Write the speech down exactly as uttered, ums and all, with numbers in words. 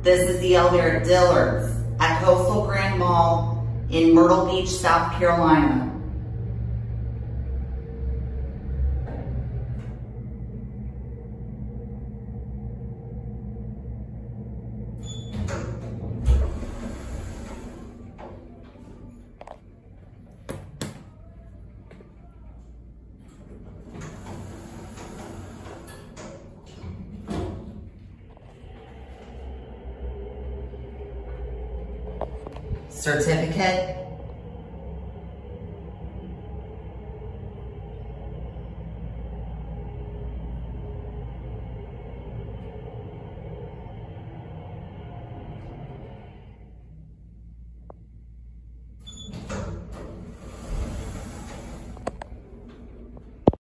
This is the elevator at Dillard's at Coastal Grand Mall in Myrtle Beach, South Carolina. Certificate